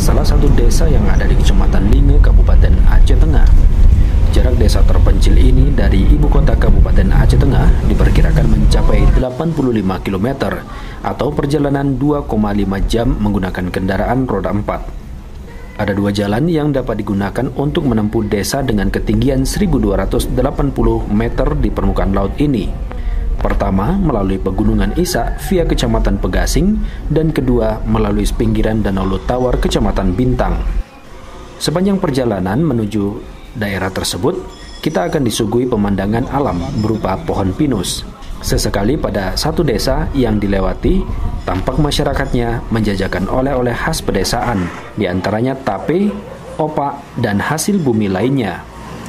salah satu desa yang ada di Kecamatan Linge, Kabupaten Aceh Tengah. Jarak desa terpencil ini dari ibu kota Kabupaten Aceh Tengah diperkirakan mencapai 85 km atau perjalanan 2,5 jam menggunakan kendaraan roda 4. Ada dua jalan yang dapat digunakan untuk menempuh desa dengan ketinggian 1280 meter di permukaan laut ini. Pertama, melalui Pegunungan Isa via Kecamatan Pegasing, dan kedua, melalui pinggiran Danau Lutawar, Kecamatan Bintang. Sepanjang perjalanan menuju daerah tersebut, kita akan disuguhi pemandangan alam berupa pohon pinus. Sesekali pada satu desa yang dilewati, tampak masyarakatnya menjajakan oleh-oleh khas pedesaan, di antaranya tape, opak, dan hasil bumi lainnya.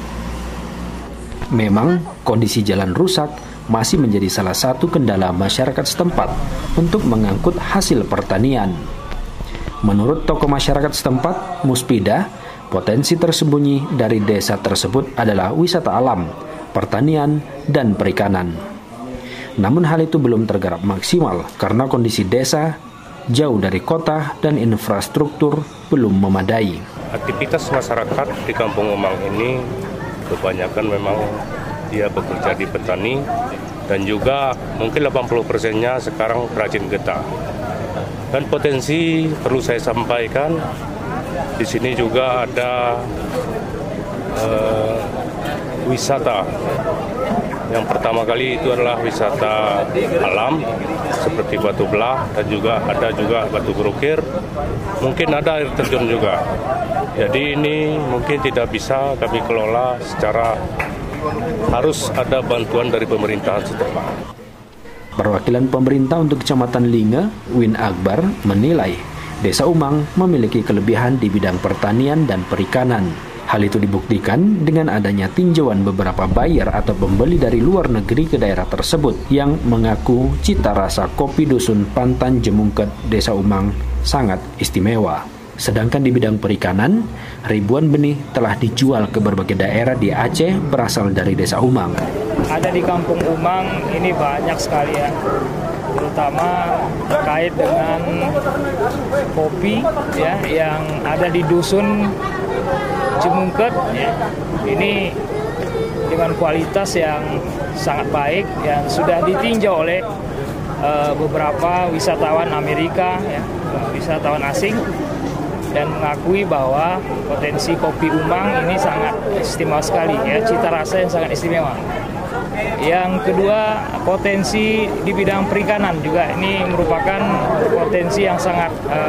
Memang, kondisi jalan rusak masih menjadi salah satu kendala masyarakat setempat untuk mengangkut hasil pertanian. Menurut tokoh masyarakat setempat, Muspida, potensi tersembunyi dari desa tersebut adalah wisata alam, pertanian, dan perikanan. Namun hal itu belum tergarap maksimal karena kondisi desa jauh dari kota dan infrastruktur belum memadai. Aktivitas masyarakat di Kampung Umang ini kebanyakan memang dia bekerja di petani, dan juga mungkin 80%-nya sekarang perajin getah. Dan potensi perlu saya sampaikan, di sini juga ada wisata. Yang pertama kali itu adalah wisata alam seperti batu belah, dan juga ada batu berukir. Mungkin ada air terjun juga. Jadi ini mungkin tidak bisa kami kelola secara, harus ada bantuan dari pemerintahan setempat. Perwakilan pemerintah untuk Kecamatan Linge, Win Akbar, menilai Desa Umang memiliki kelebihan di bidang pertanian dan perikanan. Hal itu dibuktikan dengan adanya tinjauan beberapa buyer atau pembeli dari luar negeri ke daerah tersebut yang mengaku cita rasa kopi dusun Pantan Jemungket Desa Umang sangat istimewa. Sedangkan di bidang perikanan, ribuan benih telah dijual ke berbagai daerah di Aceh berasal dari Desa Umang. Ada di Kampung Umang ini banyak sekali ya, terutama terkait dengan kopi ya yang ada di dusun Jemungket ya. Ini dengan kualitas yang sangat baik yang sudah ditinjau oleh beberapa wisatawan Amerika ya, wisatawan asing, dan mengakui bahwa potensi kopi Umang ini sangat istimewa sekali ya, cita rasa yang sangat istimewa. Yang kedua, potensi di bidang perikanan juga ini merupakan potensi yang sangat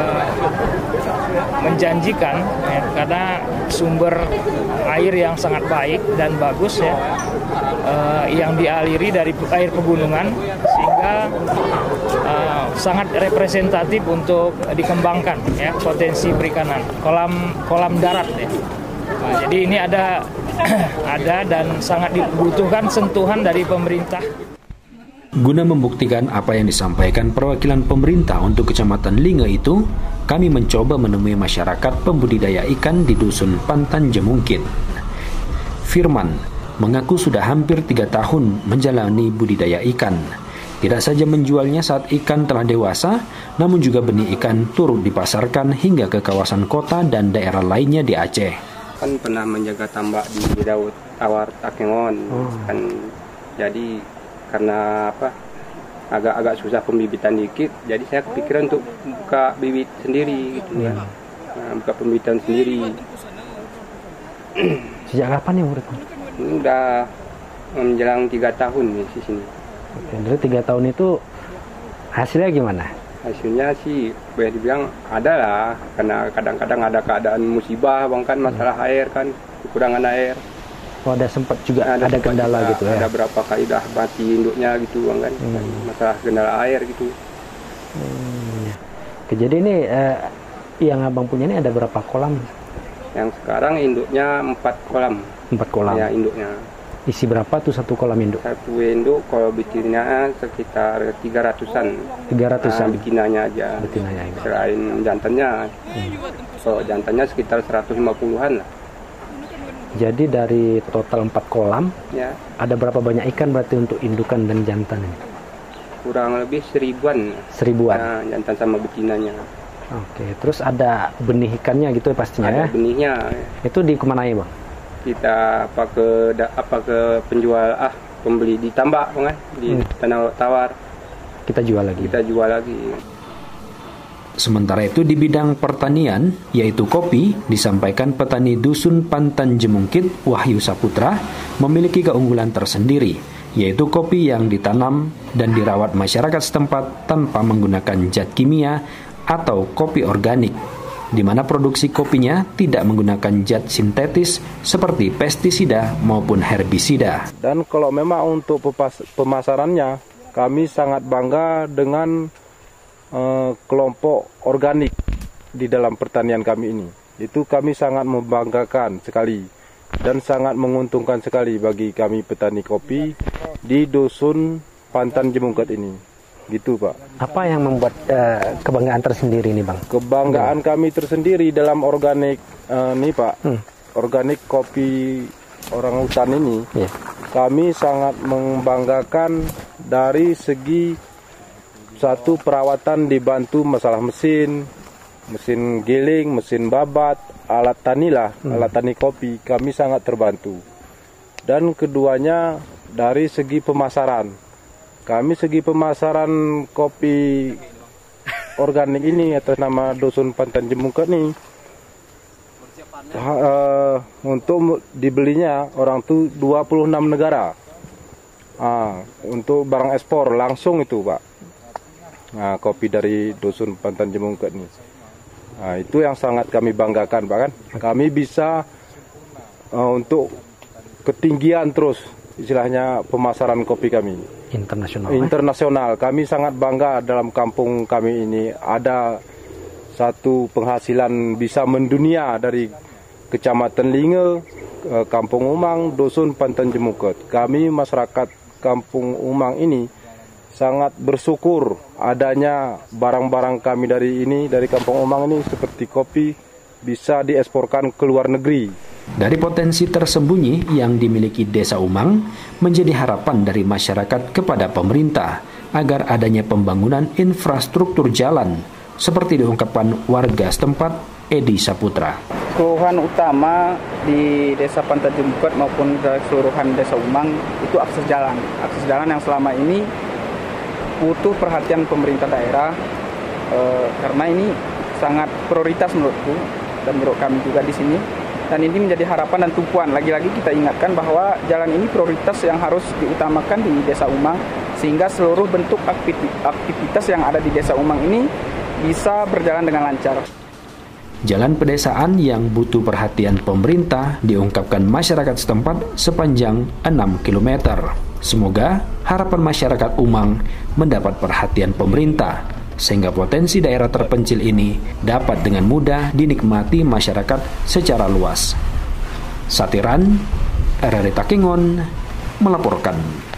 menjanjikan ya, karena sumber air yang sangat baik dan bagus ya, yang dialiri dari air pegunungan, sehingga sangat representatif untuk dikembangkan ya potensi perikanan, kolam darat ya. Nah, jadi ini ada dan sangat dibutuhkan sentuhan dari pemerintah. Guna membuktikan apa yang disampaikan perwakilan pemerintah untuk Kecamatan Linge itu, kami mencoba menemui masyarakat pembudidaya ikan di dusun Pantan Jemungket. Firman mengaku sudah hampir 3 tahun menjalani budidaya ikan. Tidak saja menjualnya saat ikan telah dewasa, namun juga benih ikan turut dipasarkan hingga ke kawasan kota dan daerah lainnya di Aceh. Kan pernah menjaga tambak di Daud Tawar Takengon kan, jadi karena agak susah pembibitan dikit, jadi saya kepikiran untuk buka bibit sendiri gitu kan. Buka pembibitan sendiri. Sejak kapan ya murid? Ini udah menjelang 3 tahun nih di sini. Oke, dari 3 tahun itu hasilnya gimana? Hasilnya sih boleh dibilang ada lah, karena kadang-kadang ada keadaan musibah bang kan, masalah air kan, kekurangan air. Oh, ada sempat juga ada kendala gitu ya? Ada berapa kali dah mati induknya gitu bang kan, masalah kendala air gitu. Oke, jadi ini yang abang punya ini ada berapa kolam? Yang sekarang induknya 4 kolam. 4 kolam? Ya, induknya. Isi berapa tuh satu kolam induk? Satu induk kalau betinanya sekitar 300-an. 300-an? Betinanya aja. Betinanya aja. Selain jantannya. So, jantannya sekitar 150-an lah. Jadi dari total 4 kolam, ya, ada berapa banyak ikan berarti untuk indukan dan jantan ini? Kurang lebih 1000-an. 1000-an? Nah, jantan sama betinanya. Oke, terus ada benih ikannya gitu ya pastinya Ada ya? benihnya. Itu dikemanai Bang? Kita ke penjual pembeli di tambak kan, di tanah tawar. Kita jual lagi? Kita jual lagi. Sementara itu di bidang pertanian, yaitu kopi, disampaikan petani Dusun Pantan Jemungkit, Wahyu Saputra, memiliki keunggulan tersendiri, yaitu kopi yang ditanam dan dirawat masyarakat setempat tanpa menggunakan zat kimia atau kopi organik, di mana produksi kopinya tidak menggunakan zat sintetis seperti pestisida maupun herbisida. Dan kalau memang untuk pemasarannya, kami sangat bangga dengan kelompok organik di dalam pertanian kami ini. Itu kami sangat membanggakan sekali dan sangat menguntungkan sekali bagi kami petani kopi di Dusun Pantan Jemungkit ini. Gitu Pak. Apa yang membuat kebanggaan tersendiri ini Bang? Kebanggaan kami tersendiri dalam organik nih Pak. Organik kopi orang hutan ini. Kami sangat membanggakan dari segi satu perawatan dibantu masalah mesin giling, mesin babat, alat tani alat tani kopi, kami sangat terbantu. Dan keduanya dari segi pemasaran. Kami segi pemasaran kopi organik ini atas nama Dusun Pantan Jemungkit ini, untuk dibelinya orang tuh 26 negara. Untuk barang ekspor langsung itu Pak. Kopi dari Dusun Pantan Jemungkit ini. Itu yang sangat kami banggakan Pak kan. Kami bisa untuk ketinggian terus istilahnya pemasaran kopi kami. Internasional. Kami sangat bangga dalam kampung kami ini ada satu penghasilan bisa mendunia dari Kecamatan Linge, Kampung Umang, Dusun Pantan Jemungkit. Kami masyarakat Kampung Umang ini sangat bersyukur adanya barang-barang kami dari Kampung Umang ini seperti kopi bisa dieksporkan ke luar negeri. Dari potensi tersembunyi yang dimiliki Desa Umang, menjadi harapan dari masyarakat kepada pemerintah agar adanya pembangunan infrastruktur jalan, seperti diungkapkan warga setempat Edi Saputra. Keluhan utama di Desa Pantan Jemungkit maupun keseluruhan Desa Umang itu akses jalan. Akses jalan yang selama ini butuh perhatian pemerintah daerah, karena ini sangat prioritas menurutku dan menurut kami juga di sini. Dan ini menjadi harapan dan tumpuan. Lagi-lagi kita ingatkan bahwa jalan ini prioritas yang harus diutamakan di Desa Umang, sehingga seluruh bentuk aktivitas yang ada di Desa Umang ini bisa berjalan dengan lancar. Jalan pedesaan yang butuh perhatian pemerintah diungkapkan masyarakat setempat sepanjang 6 km. Semoga harapan masyarakat Umang mendapat perhatian pemerintah, sehingga potensi daerah terpencil ini dapat dengan mudah dinikmati masyarakat secara luas. Satiran, RRI Takengon melaporkan.